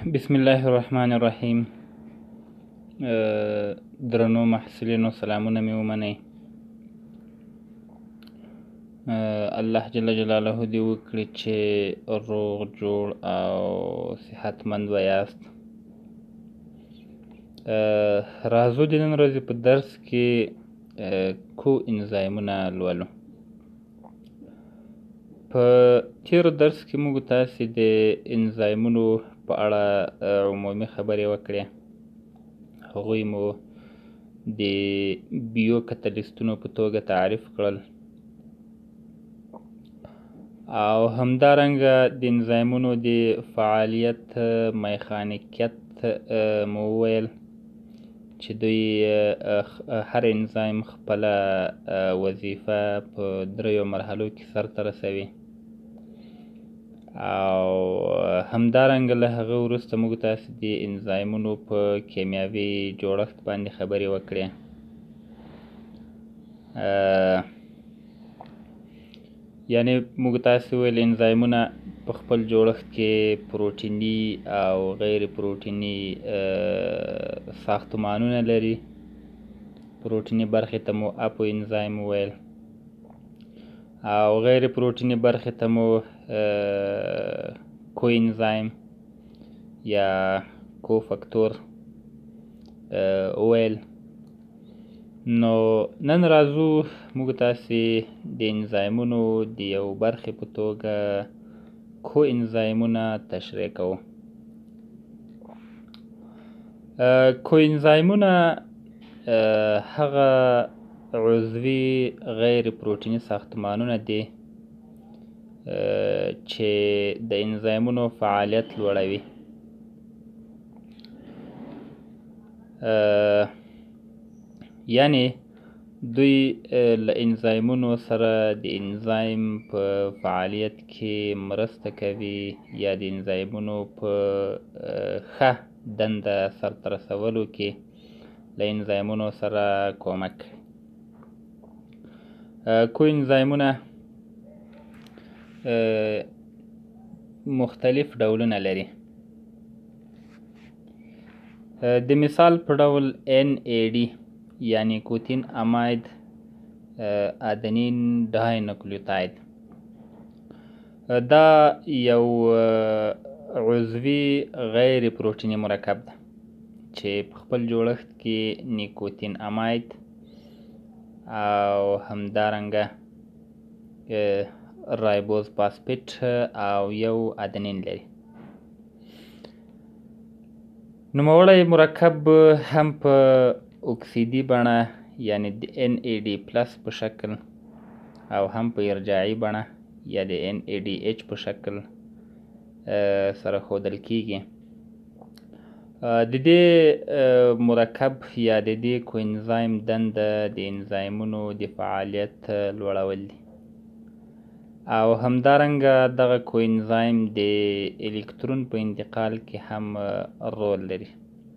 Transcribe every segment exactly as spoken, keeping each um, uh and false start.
بسم الله الرحمن الرحیم. درنو محصلینو سلامونه مې ومنئ. الله جل جلاله دې وکړي چې روغ جوړ او صحتمند ویاست. راځو د نن ورځې په درس کې کو انزایمونه لولو. په تېرو درس کې موږ تاسې د انزایمونو په اړه عمومي خبرې وکړې. هغوی مو د بیو کتلیستونو په توګه تعریف کړل او همدارنګه د انزایمونو د فعالیت میخانیکیت مو وویل چې دوی هر انزایم خپله وظیفه په دریو مرحلو کې سرته رسوي او همدارنګه له هغه وروسته موږ تاسې د انزایمونو په کیمیاوي جوړښت باندې خبرې وکړې. یعنې موږ تاسې وویل انزایمونه په خپل جوړښت کې پروټیني او غیر پروټیني ساختمانونه لري. پروټیني برخې ته مو اپو انزایم وویل او غیر پروټیني برخې ته مو کو انزایم یا کو فاکتور وویل. نو نن راځو موږ تاسې د انزایمونو د یو برخې په توګه کو انزایمونه تشریح کوو. کو انزایمونه هغه عضوي غیر پروټیني ساختمانونه دي چې د انزایمونو فعالیت لوړوي. یعنی دوی له انزایمونو سره د انزایم په فعالیت کې مرسته کوي یا د انزایمونو په ښه دنده سرته رسولو کې له انزایمونو سره کومک کوي. کو انزایمونه مختلف ډولونه لري. د مثال په ډول ان ای ډي یعنی کوتین اماید ادنین ډای نوکلیوتاید دا یو عضوي غیر پروټیني مرکب ده چې په خپل جوړښت کې نیکوتین اماید او همدارنګه رایبوز فاسفیټ او یو ادنین لري. نوموړی مرکب هم په اکسیدي بڼه یعنی د ان ای ډي پلس په شکل او هم په ارجاعي بڼه یا د ان ای ډي ایچ په شکل سره ښودل کیږي. د دې مرکب یا د دې کو انزایم دنده د انزایمونو د فعالیت لوړول دي او همدارنګه دغه کو انزایم د الکترون په انتقال کې هم رول لري.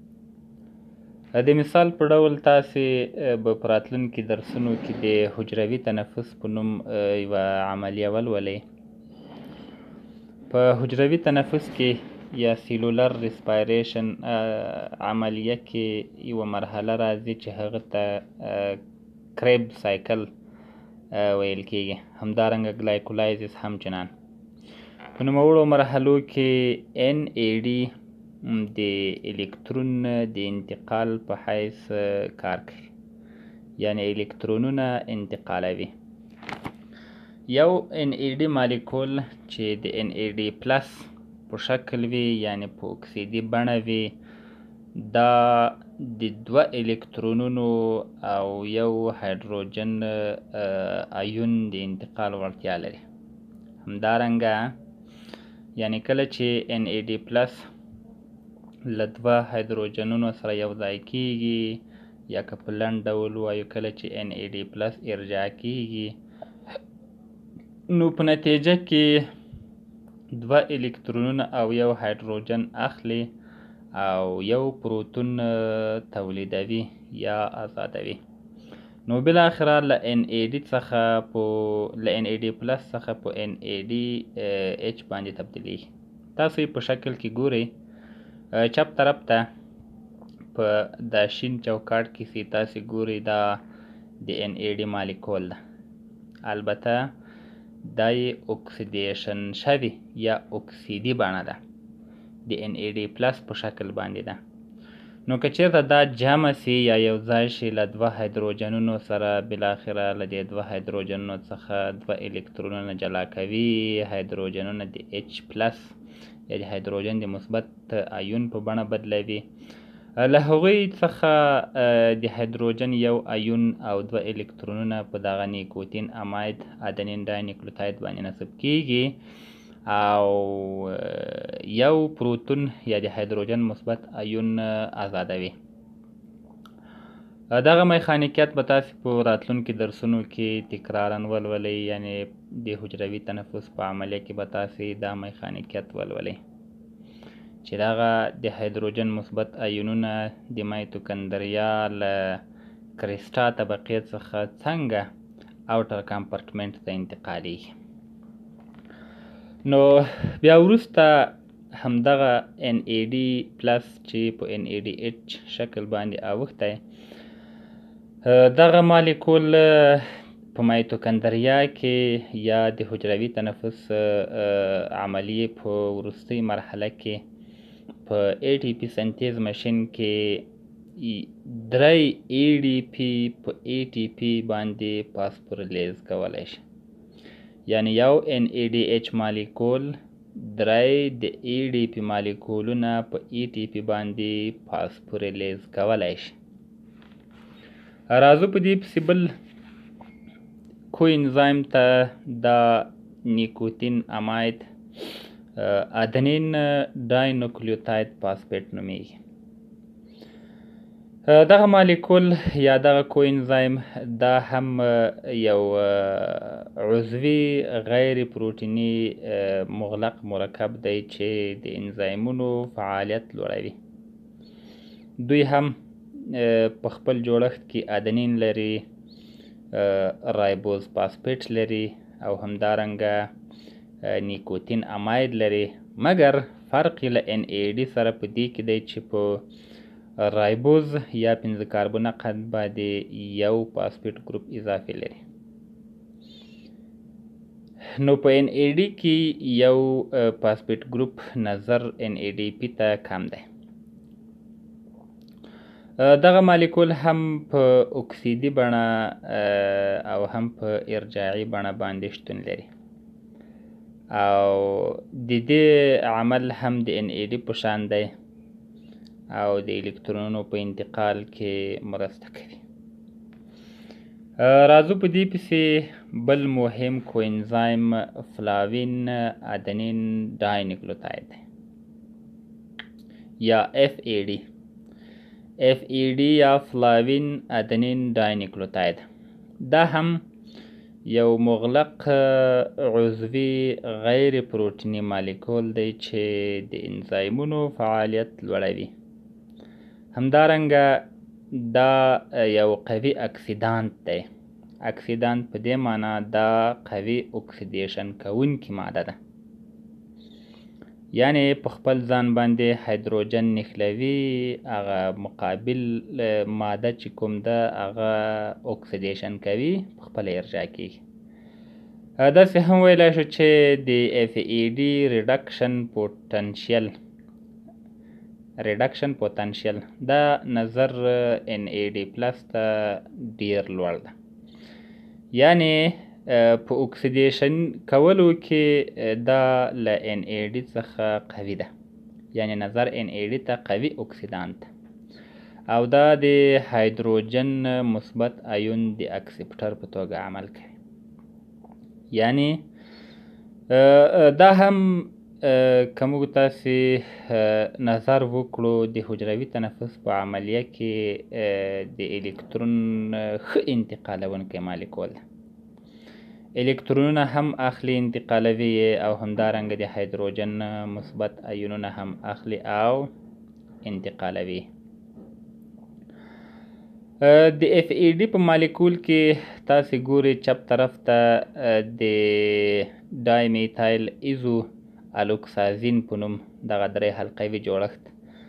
د مثال په ډول تاسې به په راتلونکي درسونو کې د حجروي تنفس په نوم یوه عملیه ولولئ. په حجروي تنفس کې یا سیلولر ریسپایریشن عملیه کې یوه مرحله راځي چې هغه ته کریب سایکل ویل کیږي. همدارنګه ګلایکولایزس هم چنان. په نوموړو مرحلو کې ان ای ډي د الکترون د انتقال په حیث کار کوي یعنی الکترونونه انتقالوي. یو ان ای ډي مالیکول چې د ان ای ډي پلس په شکل وي یعنی په اکسیدي بڼه وي دا د دوه الکترونونو او یو هایدروجن ایون د انتقال وړتیا لري. همدارنګه یعنی کله چې ان ای ډي پلس له دوه هایدروجنونو سره یو ځای کیږي یا که په لنډ ډول ووایو کله چې ان ای ډي پلس ارجاع کیږي نو په نتیجه کې دوه الکترونونه او یو هایدروجن اخلي او یو پروتون تولیدوي یا آزادوي. نو بالاخره له ان ای ډي څخه په له ان ای ډي پلس څخه په ان ای ډي ایچ باندې تبدیلیږي. تاسو په شکل کې ګورئ چپ طرف ته په دا شین چوکاټ کې چې تاسې ګورئ دا د ان ای ډي مالیکول ده. البته دا یې اکسیدیشن شوې یا اکسیدي بڼه ده، د ان ای ډي پلس په شکل باندې ده. نو که چېرته دا جمع سي یا یو ځای شي له دوه هایدروجنونو سره، بالاخره له دې دوه هایدروجنونو څخه دوه الکترونونه جلا کوي، هایدروجنونه د اچ پلس یا د هایدروجن د مثبت ایون په بڼه بدلوي. له هغوی څخه د هایدروجن یو ایون او دوه الکترونونه په دغه نیکوتین اماید ادنین ډای نیوکلیوتاید باندې نصب کیږي او یو پروتون یا د هایدروجن مثبت ایون آزادوي. دغه میخانیکیت به تاسې په راتلونکي درسونو کې تکرارا ولولئ، یعنې د حجروي تنفس په عملیه کې به تاسې دا میخانیکیت ولولئ چې دغه د هایدروجن مثبت ایونونه د مایتوکندریا له کریسټا طبقې څخه څنګه اوټر کمپارټمنټ ته انتقالیږي. نو بیا وروسته همدغه ان ای ډي پلس چې په ان ای ډي اچ شکل باندې اوښتی، دغه مالیکول په مایتوکندریا کې یا د حجروي تنفس عملیې په وروستۍ مرحله کې په ای ټي پي سنتیز ماشین کې درې ای ډي پي په ای ټي پي باندې فاسفوریلیز کولی شي. یعنی یو ان ای ډي اچ مالیکول درې د ای ډي پي مالیکولونه په ای ټي پي باندې فاسفوریلیز کولی شي. راځو په دې پسې بل کو انزایم ته دا نیکوتین اماید ادنین ډای نیوکلیوتاید فاسفیټ نومیږي. دغه مالیکول یا دغه کو انزایم دا هم یو عضوي غیر پروټیني مغلق مرکب دی چې د انزایمونو فعالیت لوړوي. دوی هم په خپل جوړښت کې ادنین لري، رایبوز فاسفیټ لري او همدارنګه نیکوتین اماید لري، مګر فرق یې له ان ای ډي سره په دې کې دی چې په رایبوز یا پنځه کاربونه قند باندې یو فاسفیټ ګروپ اضافي لري. نو په ان ای ډي کې یو فاسفیټ ګروپ نظر ان ای ډي پي ته کم دی. دغه مالیکول هم په اکسیدي بڼه او هم په ارجاعي بڼه باندې شتون لري او د دې عمل هم د ان ای ډي په شان دی او د الکترونونو په انتقال کې مرسته کوي. راځو په دې پسې بل مهم کو انزایم فلاوین ادنین ډای نیوکلیوتاید دی یا اف ای ډي. اف ای ډي یا فلاوین ادنین ډای نیوکلیوتاید دا هم یو مغلق عضوي غیر پروټیني مالیکول دی چې د انزایمونو فعالیت لوړوي. همدارنګه دا یو قوي اکسیدانت دی. اکسیدانت په دې معنا دا قوي اکسیدیشن کوونکې ماده ده، یعنی په خپل ځان باندې هایدروجن نښلوي، هغه مقابل ماده چې کوم ده هغه اکسیدیشن کوي، په خپله ارجاع کیږي. داسې هم ویلی شو چې د اف ای ډي ریډکشن پوتنشیل ریډکشن پوتنشیل دا نظر ان ای ډي پلس ته ډیر لوړ ده، یعنی په اکسیدیشن کولو کې دا له ان ای ډي څخه قوي ده، یعنی نظر ان ای ډي ته قوي اکسیدانت او دا د هایدروجن مثبت ایون د اکسپټر په توګه عمل کوي. یعنی دا هم که موږ تاسې نظر وکړو د حجروي تنفس په عملیه کې د الکترون ښه انتقالونکی مالیکول ده. الکترونونه هم اخلي، انتقالوي او همدارنګه د هایدروجن مثبت ایونونه هم اخلي او انتقالوي. د اف ای ډي په مالیکول کې تاسې ګورئ چپ طرف ته د ډای میتایل ایزو الوکسازین په نوم دغه درې حلقوي جوړښت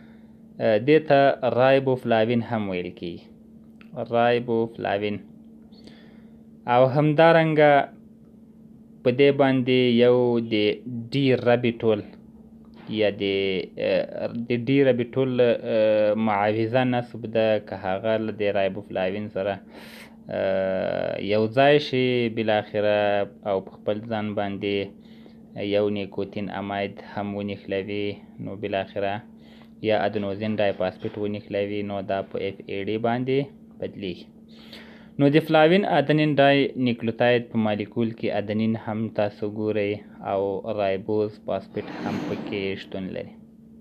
دې ته رایبوفلاوین هم ویل کیږي، رایبوفلاوین. او همدارنګه په دې باندې یو د ډي رابیټول یا د ډي رابیټول معاوضه نصب ده، که هغه له د رایبوفلاوین سره یو ځای شي بالاخره او په خپل ځان باندې یو نیکوتین اماید هم ونښلوي، نو بالاخره یا ادنوزین ډایفاسفیټ ونښلوي، نو دا په اف ای ډي باندې بدلیږي. نو د فلاوین ادنین ډای نیکلوتاید په مالیکول کې ادنین هم تاسو ګورئ او رایبوز فاسفیټ هم پکې شتون لري.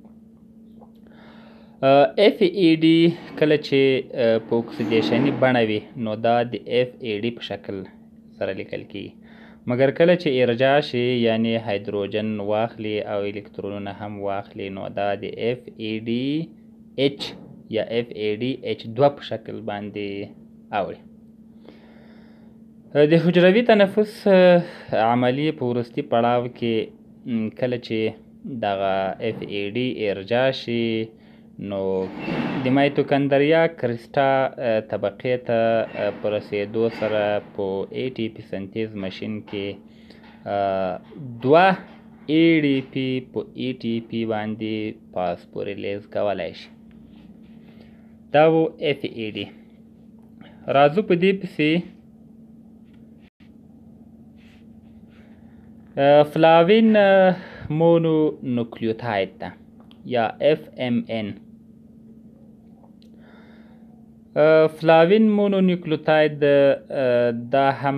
اف ای ډي کله چې په اکسیدیشني بڼه وي نو دا د اف ای ډي په شکل سره لیکل کیږي، مګر کله چې ارجاع شي یعنی هایدروجن واخلي او الکترونونه هم واخلي نو دا د اف ای ډي اچ یا اف ای ډي اچ دوه په شکل باندې اوړي. د حجروي تنفس عملیې په وروستي پړاو کې کله چې دغه اف ای ډي ارجاع شي نو د مایتوکندریا کرسټا طبقې ته په رسېدو سره په ای ټي پي سنتیز ماشین کې دوه ای ډي پي په ای ټي پي باندې فاسفوریلیز کولی شي. دا و اف ای ډي. راځو په دې پسې فلاوین مونو نوکلیوتاید ده یا اف ام ان. فلاوین مونو نیوکلیوتاید دا هم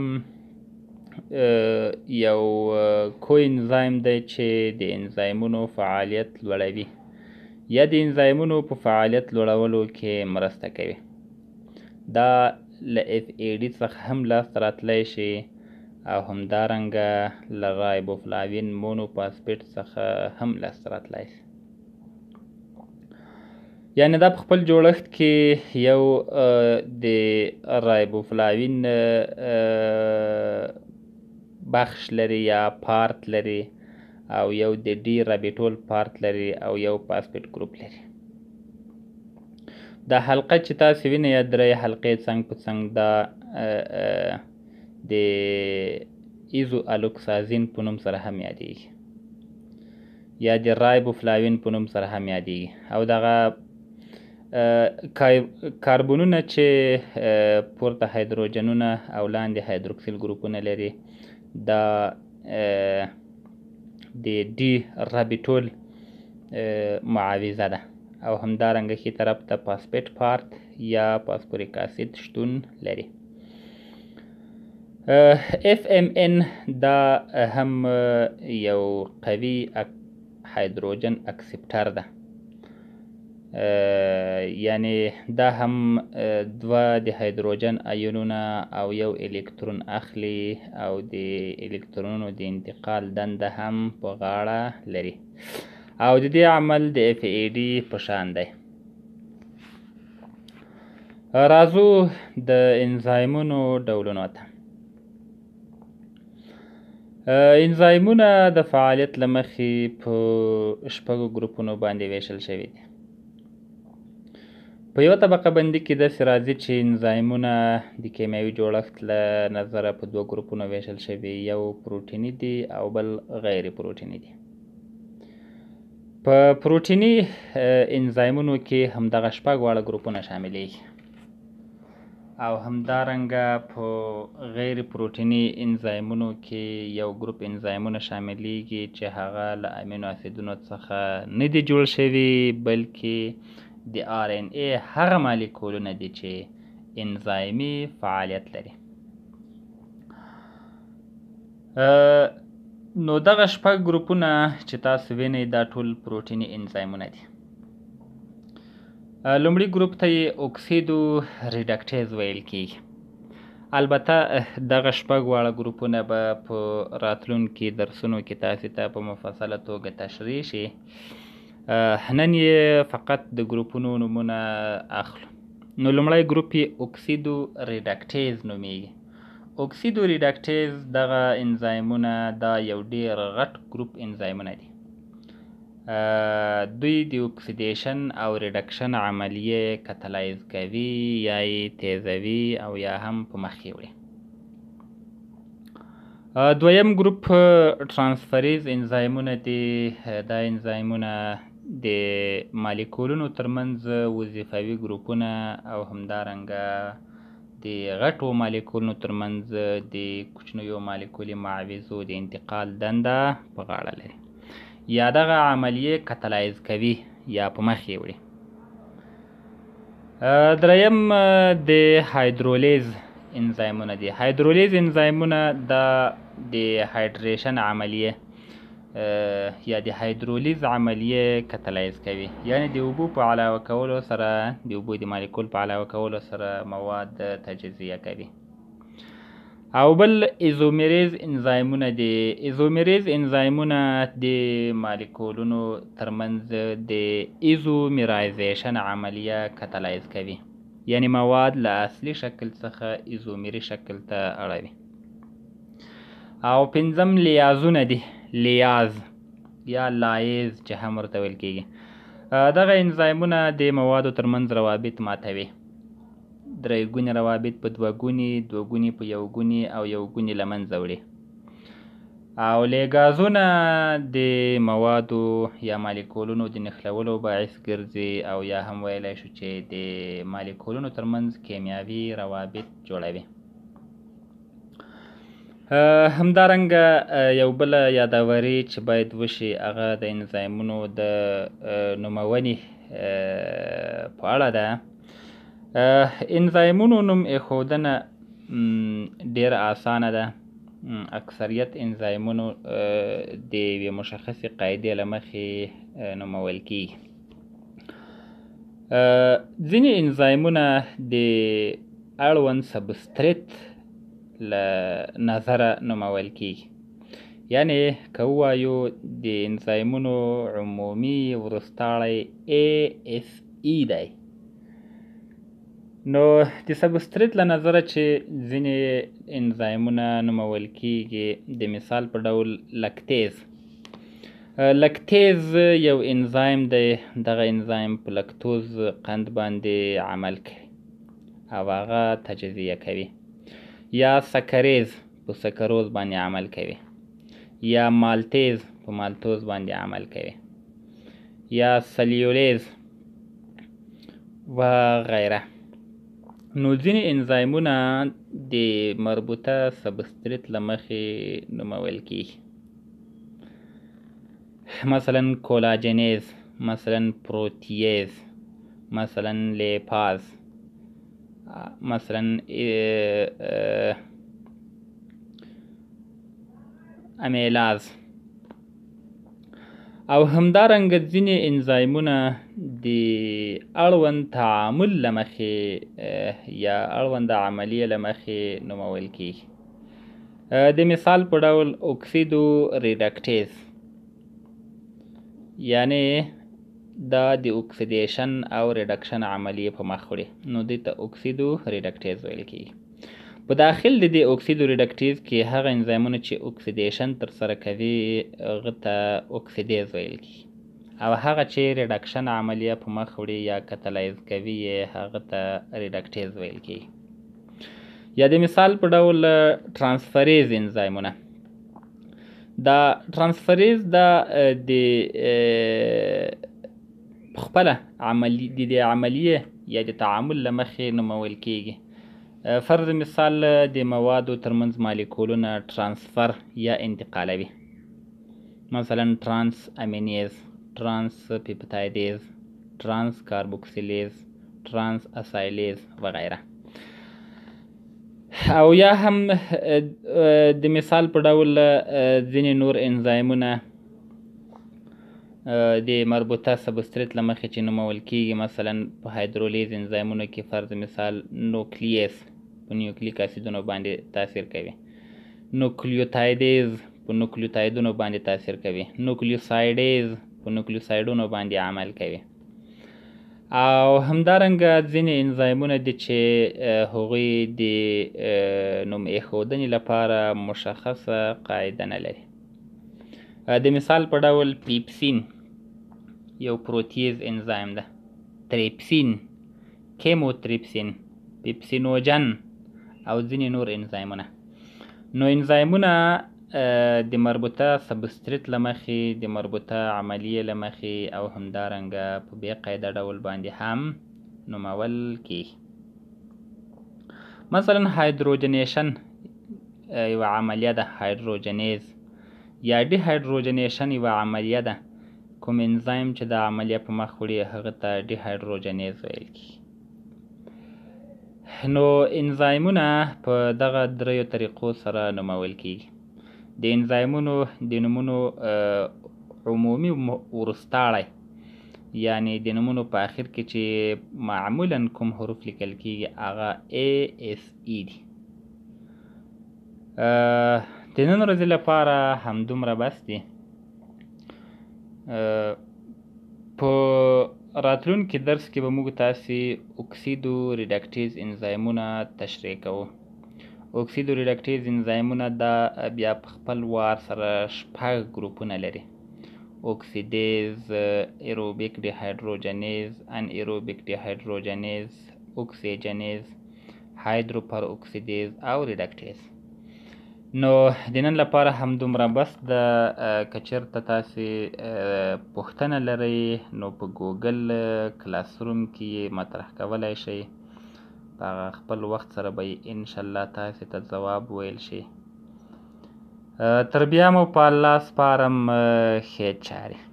یو کو انزایم دی چې د انزایمونو فعالیت لوړوي یا د انزایمونو په فعالیت لوړولو کې مرسته کوي. دا له اف ای ډي څخه هم لاسته راتلی شي او همدارنګه له رایبوفلاوین مونو فاسفیټ څخه هم لاسته راتلی شي. یعنې دا په خپل جوړښت کې یو د رایبوفلاوین بخش لري یا پارت لري او یو د ډي رابیټول پارت لري او یو فاسفیټ ګروپ لري. دا حلقه چې تاسې وینئ یا درې حلقې څنګ په څنګ دا د ایزو الوکسازین په نوم سره هم یادیږي یا د رایبوفلاوین په نوم سره هم یادیږي. او دغه کاربونونه چې پورته هایدروجنونه او لاندې هایدروکسیل ګروپونه لري دا د ډي رابیټول معاوضه ده او همدارنګه ښي طرف ته فاسفیټ پارت یا فاسفوریک اسید شتون لري. اف ام ان دا هم یو قوي هایدروجن اکسپټر ده، یعنی دا هم دوه د هایدروجن ایونونه او یو الکترون اخلي او د الکترونونو د انتقال دنده هم په غاړه لري او د دې عمل د اف ای ډي په شان دی. راځو د انزایمونو ډولونو ته. انزایمونه د فعالیت له مخې په شپږو ګروپونو باندې ویشل شوي دي. په یوه طبقه بندي کې داسې راځي چې انزایمونه د کیمیاوي جوړښت له نظره په دوه ګروپونو ویشل شوي، یو پروټیني دي او بل غیر پروټیني دي. په پروټیني انزایمونو کې همدغه شپږ واړه ګروپونه شاملیږي او همدارنګه په غیر پروټیني انزایمونو کې یو ګروپ انزایمونه شاملیږي چې هغه له امینو اسیدونو څخه نه دي جوړ شوي بلکې د آر ان ای هغه مالیکولونه دي چې انزایمي فعالیت لري. نو دغه شپږ ګروپونه چې تاسو وینئ دا ټول پروټیني انزایمونه دي. لومړي ګروپ ته یې اوکسیدو ریډکټیز ویل کیږي. البته دغه شپږ واړه ګروپونه به په راتلونکي درسونو کې تاسې ته په مفصله توګه تشریح شي. نن یې فقط د ګروپونو نومونه اخلو. نو لومړی ګروپ یې اوکسیدو ریډکټیز نومیږي. اوکسیدو ریډکټیز دغه انزایمونه دا یو ډېر غټ ګروپ انزایمونه دي. دوی د اکسیدیشن او ریډکشن عملیې کتلایز کوي یا یې تیزوي او یا هم په مخ یې وړي. دویم ګروپ ترانسفریز انزایمونه دي. دا انزایمونه د مالیکولونو ترمنځ وظیفوي ګروپونه او همدارنګه د غټو مالیکولونو ترمنځ د کوچنیو مالیکولي معاوضو د انتقال دنده په غاړه لري یا دغه عملیې کتلایز کوي یا په مخ یې وړي. دریم د هایدرولیز انزایمونه دي. هایدرولیز انزایمونه دا د هایدریشن عملیې یا د هایدرولیز عملیې کتلایز کوي، یعنی د اوبو په علاوه کولو سره د اوبو د مالیکول په علاوه کولو سره مواد تجزیه کوي. او بل ایزومیریز انزایمونه دي. ایزومیریز انزایمونه د مالیکولونو ترمنځ د ایزومیرایزیشن عملیه کتلایز کوي، یعنی مواد له اصلي شکل څخه ایزومیري شکل ته اړوي. او پنځم لیازونه دي. لیاز یا لایز چې هم ورته ویل کېږي. دغه انزایمونه د موادو ترمنځ روابط ماتوي. درې ګونې روابط په دوه ګونې، دوه ګونې په یو ګونې او یو ګونې له منځه وړي. او لیګازونه د موادو یا مالیکولونو د نښلولو باعث ګرځي او یا هم ویلی شو چې د مالیکولونو ترمنځ کیمیاوي روابط جوړوي. همدارنګه یو بله یاداوري چې باید وشي هغه د انزایمونو د نومونې په اړه ده. انزایمونو نوم ایښودنه ډېره اسانه ده. اکثریت انزایمونو د یوې مشخصې قاعدې له مخې نومول کېږي. ځینې انزایمونه د اړوند سبستریت له نظره نومول کېږي، یعنی که ووایو د انزایمونو عمومي وروستاړی ای اس ای دی، نو د سبستریت له نظره چې ځینې انزایمونه نومول کېږي، د مثال په ډول لکتیز. لکتیز یو انزایم دی. دغه انزایم په لکتوز قند باندې عمل کوي او هغه تجزیه کوي. یا سکریز په سکروز باندې عمل کوي. یا مالتیز په مالتوز باندې عمل کوي. یا سلیولیز و غیره. نو ځینې انزایمونه د مربوطه سبستریت له مخې نومول کېږي، مثلا کولاجنیز، مثلا پروتییز، مثلا لیپاز، مثلا امیلاز. او همدارنګه ځینې انزایمونه د اړوند تعامل له مخې یا اړوند عملیې له مخې نومول کېږي. د مثال په ډول اکسیدو ریډکټیز، یعنی دا د اکسیدیشن او ریډکشن عملیې په مخ وړي، نو دې ته اکسیدو ریډکټیز ویل کېږي. په داخل د دې اکسیدو ریډکټیز کې هغه انزایمونه چې اکسیدیشن ترسره کوي هغه ته اکسیدیز ویل کېږي، او هغه چې ریډکشن عملیه په مخ وړي یا کتلایز کوي هغه ته ریډکټیز ویل کېږي. یا د مثال په ډول ترانسفریز انزایمونه. دا ترانسفریز دا د خپله عملی د دې عملیې یا د تعامل له مخې نومول کېږي. فرض مثال د موادو ترمنځ مالیکولونه ترانسفر یا انتقالوي، مثلا ترانس امینیز، ترانس پیپتایدیز، ترانس کاربوکسیلیز، ترانس اسایلیز وغیره. او یا هم د مثال په ډول ځینې نور انزایمونه د مربوطه سبستریت له مخې چې نومول کېږي، مثلا په هایدرولیز انزایمونو کې فرض مثال نوکلیس په نیوکلیک اسیدونو باندې تاثیر کوي، نوکلیوتایډیز په نوکلیوتایدونو باندې تاثیر کوي، نوکلیوسایډیز په نوکلیوسایډونو باندې عمل کوي. او همدارنګه ځینې انزایمونه دي چې هغوی د نوم ایښودنې لپاره مشخصه قاعده نه لري. د مثال په ډول پیپسین یو پروتیز انزایم ده. تریپسین، کیموتریپسین، پیپسینوجن او ځینې نور انزایمونه. نو انزایمونه د مربوطه سبستریت له مخې، د مربوطه عملیې له مخې او همدارنګه په بې قاعده ډول باندې هم نومول کیږي. مثلا هایدروجنیشن یوه عملیه ده، هایدروجنیز یا ډي هایدروجنیشن یوه عملیه ده. کوم انزایم چې د عملیه په مخ وړي هغه ته ډي هایدروجنیز ویل کیږي. نو انزایمونه په دغه دریو طریقو سره نومول کیږي. د انزایمونو د نومونو عمومي وروستاړی یعنی د نومونو په اخر کې چې معمولا کوم حروف لیکل کیږي هغه A S E دي. د نن ورځې لپاره همدومره بس دی. په راتلونکي درس کې به موږ تاسې اکسیدو ریډکټیز انزایمونه تشریح کوو. اکسیدو ریډکټیز انزایمونه دا بیا په خپل وار سره شپږ ګروپونه لري: اوکسیډیز، ایروبیک ډي هایدروجنیز، ان ایروبیک ډي هایدروجنیز، اوکسیجنیز، هایدروپر اوکسیډیز او ریډکټیز. نو د نن لپاره همدومره بس ده. که چېرته تاسې پوښتنه لرئ نو په ګوګل کلاس روم کې یې مطرح کولی شئ. په هغه خپل وخت سره به یې انشاءالله تاسې ته ځواب ویل شي. تر بیا مو په الله سپارم. ښې چارې.